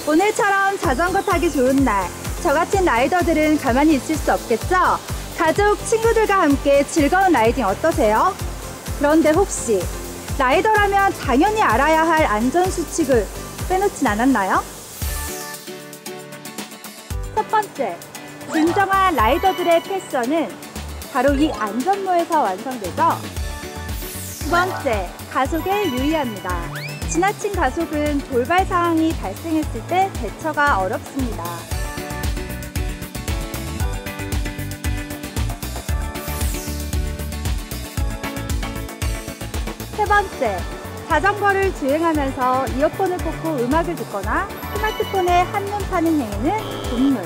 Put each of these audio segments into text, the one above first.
오늘처럼 자전거 타기 좋은 날, 저 같은 라이더들은 가만히 있을 수 없겠죠? 가족, 친구들과 함께 즐거운 라이딩 어떠세요? 그런데 혹시 라이더라면 당연히 알아야 할 안전수칙을 빼놓진 않았나요? 첫 번째, 진정한 라이더들의 패션은 바로 이 안전모에서 완성되죠? 두 번째, 가속에 유의합니다. 지나친 가속은 돌발 상황이 발생했을 때 대처가 어렵습니다. 세 번째, 자전거를 주행하면서 이어폰을 꽂고 음악을 듣거나 스마트폰에 한눈 파는 행위는 금물.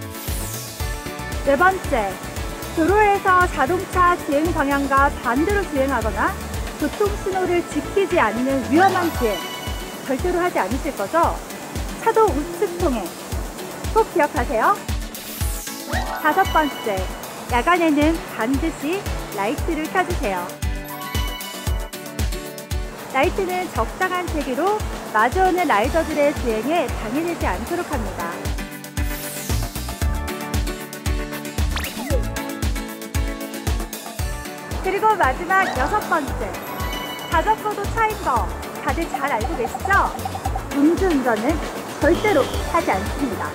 네 번째, 도로에서 자동차 주행 방향과 반대로 주행하거나 교통신호를 지키지 않는 위험한 주행 절대로 하지 않으실 거죠? 차도 우측 통행 꼭 기억하세요. 다섯 번째, 야간에는 반드시 라이트를 켜주세요. 라이트는 적당한 세기로 마주오는 라이더들의 주행에 방해되지 않도록 합니다. 그리고 마지막 여섯 번째, 자전거도 차인 거 다들 잘 알고 계시죠? 음주운전은 절대로 하지 않습니다.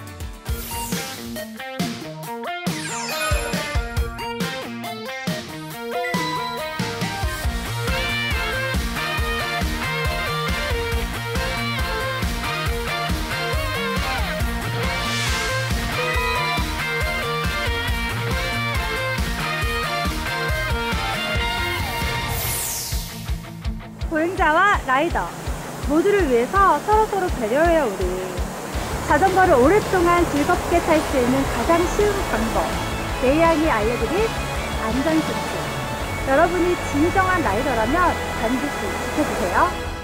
보행자와 라이더 모두를 위해서 서로서로 배려해요. 우리 자전거를 오랫동안 즐겁게 탈 수 있는 가장 쉬운 방법, 레이양이 알려드릴 안전수칙. 여러분이 진정한 라이더라면 반드시 지켜주세요.